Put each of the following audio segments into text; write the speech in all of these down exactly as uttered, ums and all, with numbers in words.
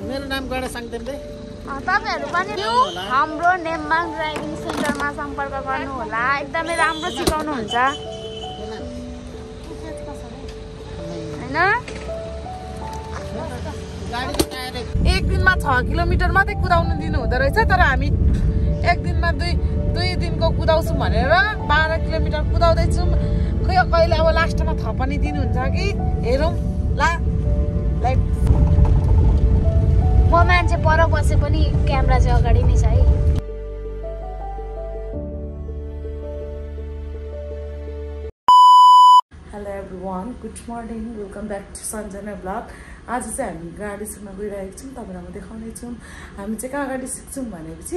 मेरो नाम गणेश आङदम्बे। तपाईहरु पनि हाम्रो नेमबाङ ड्राइभिङ सेन्टरमा सम्पर्क गर्नु होला। एकदमै राम्रो सिकाउनुहुन्छ हैन। एक दिनमा छ किलोमिटर मात्रै कुदाउनु दिनु हुँदो रहेछ, तर हामी एक दिनमा दुई दुई दिनको कुदाउँछौँ भनेर बाह्र किलोमिटर कुदाउँदैछौँ। खै कहिले अब लास्टमा थपनी दिनुहुन्छ कि हेरौँ ला। लाइट म मान्छे पर बसे पनि क्यामेरा चाहिँ अगाडि नै छ है। Hello everyone, good morning, welcome back to Sanjana blog. आज चाहिँ हामी गाडी सिक्न गइरहेको छौँ, तपाईँलाई म देखाउनेछौँ। हामी चाहिँ कहाँ गाडी सिक्छौँ भनेपछि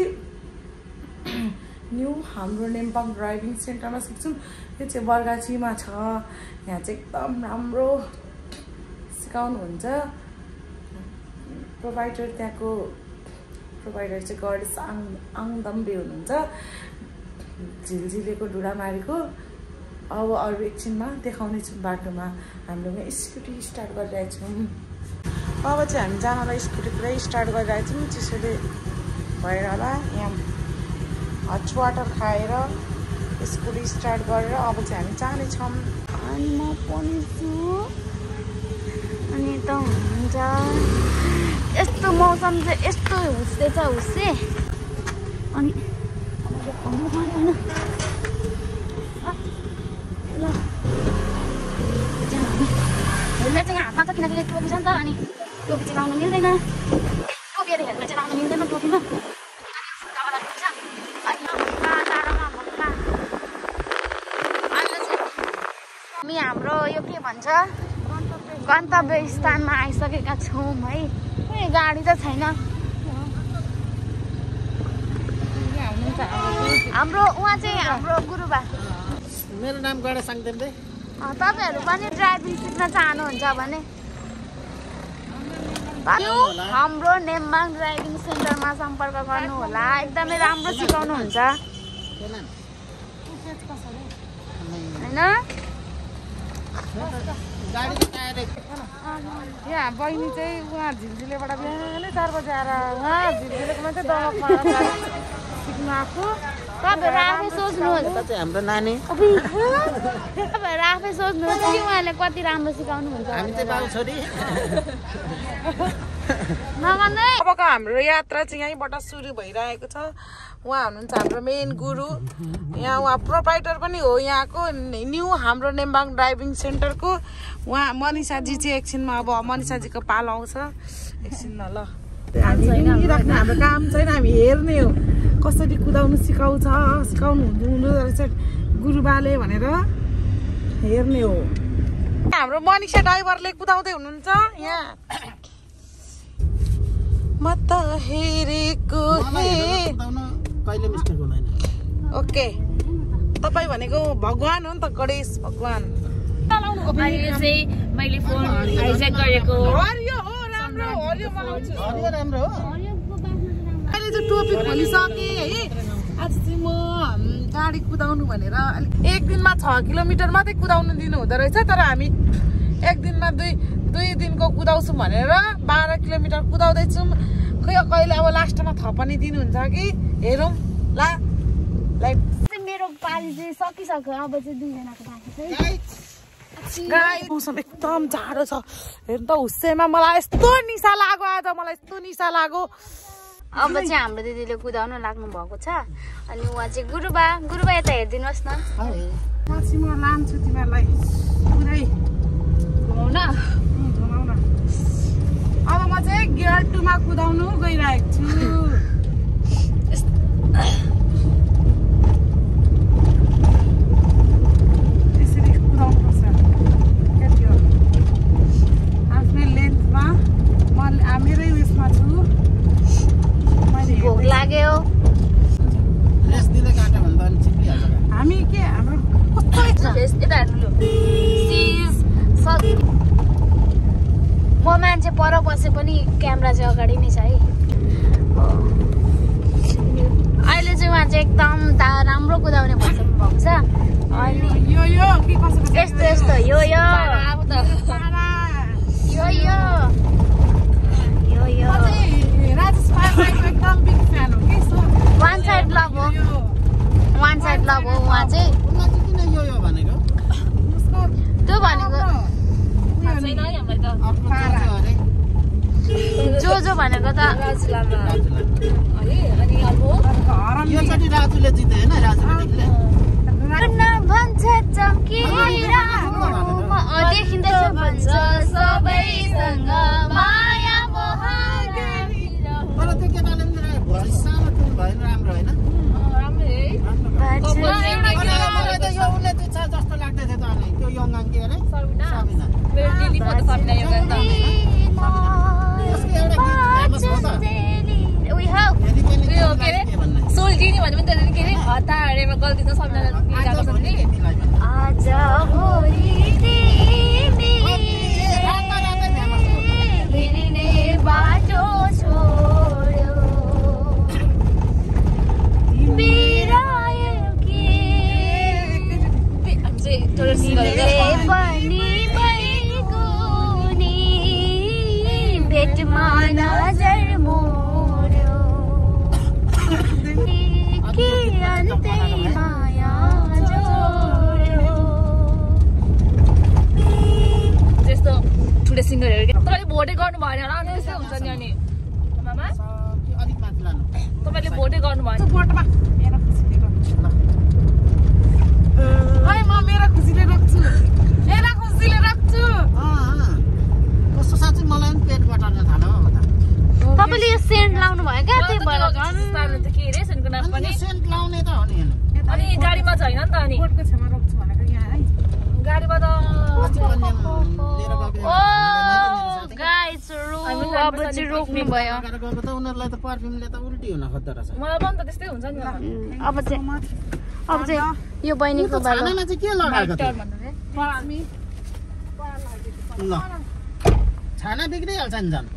न्यू हाम्रो नेमबाङ ड्राइभिङ सेन्टरमा सिक्छौँ। यो चाहिँ बर्गाछीमा छ। यहाँ चाहिँ एकदम राम्रो सिकाउनुहुन्छ। प्रोभाइडर त्यहाँको प्रोभाइडर चाहिँ गणेश आङ आङदम्बे हुनुहुन्छ, झिलझिलेको ढुँडामारीको। अब अरू एकछिनमा देखाउने छौँ बाटोमा। हामीले यहाँ स्कुटी स्टार्ट गरिरहेको छौँ। अब चाहिँ हामी जानलाई स्कुटी पुरै स्टार्ट गरिरहेको छौँ। चिसोले भएर होला। यहाँ हट वाटर खाएर स्कुटी स्टार्ट गरेर अब चाहिँ हामी जानेछौँ। अनि म पनि छु। अनि त हुन्छ यस्तो मौसम चाहिँ यस्तो हुस्से छ हुस्से। अनि भन्नु पर्दैन ल हेलमेट चाहिँ हातमा छ, किनकि टोपी छ नि त। अनि टोपी चाहिँ लाउनु मिल्दैन। टोपीहरू हेलमेट चाहिँ लाउनु मिल्दैन टोपीमा। हामी हाम्रो यो के भन्छ गन्तव्य स्थानमा आइसकेका छौँ है। ए गाडी त छैन। हाम्रो उहाँ चाहिँ हाम्रो गुरुबा। मेरो नाम गणेश आङदम्बे। तपाईहरु पनि ड्राइभिङ सिक्न चाहनुहुन्छ भने हाम्रो नेमबाङ ड्राइभिङ सेन्टरमा सम्पर्क गर्नु होला। एकदमै राम्रो सिकाउनुहुन्छ हैन। यहाँ बहिनी चाहिँ उहाँ झिलझिलेबाट बिहानै चार बजी आएर उहाँ झिलझिलेको मात्रै दबाब पाएर सिक्नु आएको। तपाईँहरू आफै सोच्नुहोस्, हाम्रो नानी तपाईँहरू आफै सोच्नुहोस् कि उहाँले कति राम्रो सिकाउनुहुन्छ। हामी चाहिँ बाउ छोरी नभन्दै अबको हाम्रो यात्रा चाहिँ यहीँबाट सुरु भइरहेको छ। उहाँ हुनुहुन्छ हाम्रो मेन गुरु। यहाँ उहाँ प्रोपाइटर पनि हो यहाँको न्यू हाम्रो नेमबाङ ड्राइभिङ सेन्टरको। उहाँ मनिषाजी चाहिँ एकछिनमा अब मनिषाजीको पालो आउँछ एकछिनमा। ल हामी राख्ने हाम्रो काम छैन, हामी हेर्ने हो कसरी कुदाउनु सिकाउँछ सिकाउनु हुँदो रहेछ गुरुबाले भनेर हेर्ने हो। हाम्रो मनिषा ड्राइभरले कुदाउँदै हुनुहुन्छ यहाँ। म त हेरेको हे कहिले मिस्टेक हुँदैन। ओके, तपाईँ भनेको भगवान हो नि त, गणेश भगवान। अहिले चाहिँ मैले फोन हाइज्याक गरेको हरियो हो, राम्रो हरियो बनाउँछु। हरियो राम्रो हो। अहिले चाहिँ टोपी खोलिसकेँ है। आज चाहिँ म गाडी कुदाउनु भनेर अलिक एक दिनमा छ किलोमिटर मात्रै कुदाउनु दिनु हुँदो रहेछ, तर हामी एक दिनमा दुई दुई दिनको कुदाउँछौँ भनेर बाह्र किलोमिटर कुदाउँदैछौँ। खै कहिले अब लास्टमा थपनी दिनुहुन्छ कि हेरौँ ला। लाइट मेरो पाली चाहिँ सकिसक्यो। अब चाहिँ दुईजनाको बाँकी छ। गाई मौसम एकदम जाडो छ। हेर्नु त हुस्सेमा मलाई यस्तो निसा लाग्यो। आज मलाई यस्तो निसा लाग्यो। अब चाहिँ हाम्रो दिदीले कुदाउन लाग्नु भएको छ। अनि उहाँ चाहिँ गुरुबा गुरुबा यता हेरिदिनुहोस् न। पछि म लान्छु तिमीहरूलाई पुरै घुमाउन। घुमाउन। अब म चाहिँ गियर टूमा कुदाउनु गइरहेको छु। यसरी कुदाउनु पर्छ। कति हो आफ्नै लेन्थमा। म मेरै उयसमा छु। भोक लाग्यो। रेस्ट दिँदै काट्यो भने त अनि चिप्लिहाल्छ। हामी के हाम्रो कस्तो म मान्छे पर बसे पनि क्यामेरा चाहिँ अगाडि नै छ है। अहिले चाहिँ उहाँ चाहिँ एकदम राम्रो कुदाउने भइसक्नु भएको छ। अनि यो यो के कसो यस्तो यस्तो यो यो यो यो यो यो जो जो भनेको त राजु लामा। है अनि अल्बो योचोटि राजुले जिते होइन राजुले भन्छ चम्किरा देखिँदैछ भन्छ सबैसँग माया मोह तर त्यो केटाले पनि भोइस सानो टुन भएन राम्रो होइन मलाई त यो उसले त्यो छ जस्तो लाग्दै थियो त अनि त्यो यङगाङ के अरे सबिना मेरो दिदी पो त सबिना यो गान त यसको एउटा गीत फेमस हो त उही हौ उयो के अरे सोल्जिनी भन्नु पनि त के अरे हतारेमा गल्ती त सबिना गएको छ नि आज भोलि तिमीले बाटो छोड्यो बिरायो के तिमीले पनि भइगयो नि भेटमा नजर मोड्यो के अन्तै माया जोड्यो त्यस्तो ठुलो सिङ्गरहरू के तपाईँले भोटै गर्नु भएन होला अनि त्यस्तै हुन्छ नि अनि मामा अलिक माथि लानु तपाईँले भोटै गर्नु भएन बोटमा मेरो खुसीले राख्छु है म मेरो खुसीले राख्छु मेरा खुसीले राख्छु कस्तो साँच्चै मलाई पनि पेट बटार्न थाल्यो हो त तपाईँले यो सेन्ट लाउनु भयो क्या त्यही भएर झन् त के रे सेनको नाम पनि सेन्ट लाउने त हो नि हेर्नु अनि गाडीमा छैन नि त अनि बोटको छेउमा रोक्छु भनेको यहाँ है गाडीमा त ओ गाइस रु अब चाहिँ रोक्नु भयो गएको त उनीहरूलाई त पर्फ्युमले त उल्टी हुन खोज्दो रहेछ मलाई पनि त त्यस्तै हुन्छ नि अब चाहिँ अब चाहिँ यो बहिनीको बालो खानामा चाहिँ के लगाएको थियो ल छाना बिग्रिहाल्छ नि झन्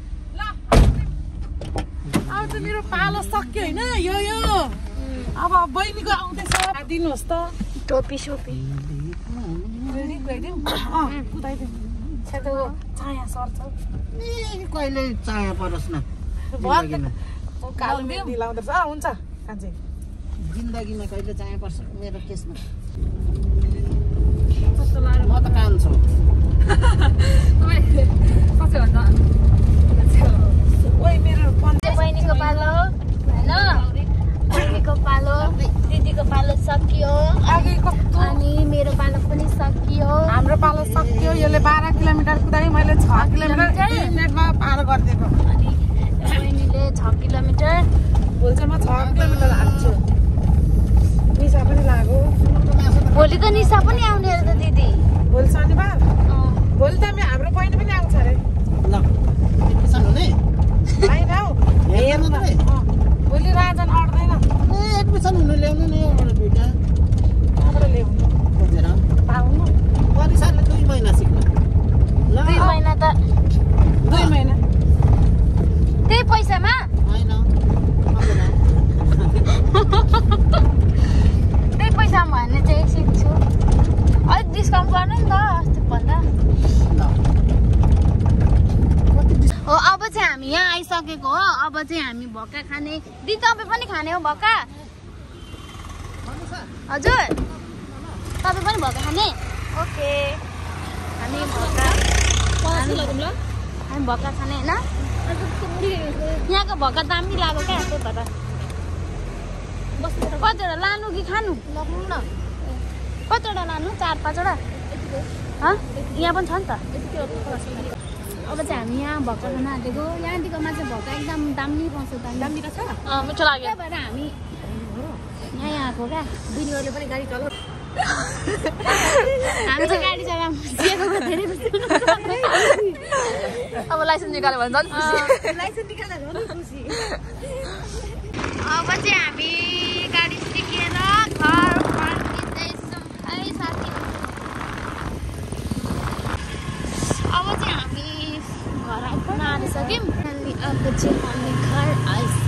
अब त मेरो पालो सक्यो होइन यो यो अब बहिनीको आउँदैछ दिनुहोस् त टोपी सोपी रेडी गइदिउँ अँ कुदाइदिउँ छेतो चाया सर्छ ए कहिले चाया परोस् न कालो मेहन्दी लाउँदैछ अँ हुन्छ कान्छी जिन्दगीमा कहिले चाया पर्छ मेरो केसमा कस्तो लाग्यो म त कान्छु कसै भन्दा ओइ मेरो बहिनीको पालो होइन बहिनीको पालो दिदीको पालो सकियो अघि कस्तो अनि मेरो पालो पनि सकियो हाम्रो पालो सक्यो यसले बाह्र किलोमिटर कुदाएँ मैले छ किलोमिटर एक मिनटमा पार गरिदिएको अनि बहिनीले छ किलोमिटर भोलिसम्म छ किलोमिटर हाल्छु निसा पनि लाग्यो भोलि त निसा पनि आउने अरे त दिदी भोलि शनिबार अँ भोलि त हामी हाम्रो बहिनी पनि आउँछ अरे ल एडमिसन हुने होइन हौ हेर्नु त अँ, भोलि राजन अट्दैन ए एडमिसन हुनु ल्याउनु नि एउटा दुइटा कहाँबाट ल्याउनु खोजेर पाउनु परिसारले दुई महिना सिक्नु ल दुई महिना त दुई महिना त्यही पैसामा होइन त्यही पैसामा भने चाहिँ सिक्छु अलिक डिस्काउन्ट गर्नु नि त अस्ति भन्दा हो अब चाहिँ हामी यहाँ आइसकेको हो अब चाहिँ हामी भक्का खाने दिदी तपाईँ पनि खाने हो भक्का हजुर तपाईँ पनि भक्का खाने ओके हामी भक्का हामी हामी भक्का खाने होइन यहाँको भक्का दामी लाग्यो क्या त्यही भएर कतिवटा लानु कि खानु लग्नु न कतिवटा लानु चार पाँचवटा यहाँ पनि छ नि त अब चाहिँ हामी यहाँ भक्का खान आँटेको यहाँदेखिकोमा चाहिँ भक्का एकदम दामी पाउँछ दामी छ मिठो लाग्यो त्यही भएर हामी यहाँ यहाँ आएको क्या दिदीहरूले पनि गाडी चलाउ हामी चाहिँ गाडी चलाउनु धेरै अब लाइसेन्स निकाल्यो भने झन् खुसी लाइसेन्स निकालेर झन् खुसी अब चाहिँ हामी गाडी सिकेर घर फर्किँदैछौँ है साथी अब चाहिँ हामी घर आइपुग्न आइसक्यौँ अब चाहिँ हामी घर आइसक्यौँ